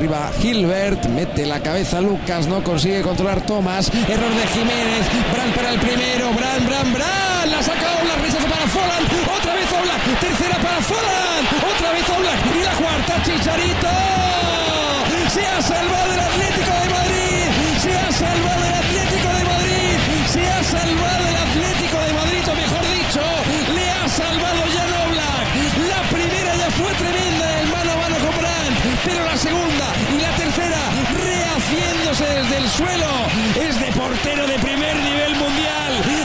arriba Gilbert, mete la cabeza Lucas, no consigue controlar Thomas, error de Jiménez, Brandt para el primero, Brandt, la saca Oblak, rechaza para Folland, otra vez Oblak, tercera para Folland, otra vez Oblak, y la cuarta Chicharito. Se ha salvado el Atlético de Madrid, se ha salvado el Atlético de Madrid, se ha salvado el Atlético de Madrid, o mejor dicho, le ha salvado Jan Oblak. La primera ya fue tremenda, el mano a mano con Brandt, pero la segunda y la tercera, rehaciéndose desde el suelo, es de portero de primer nivel mundial.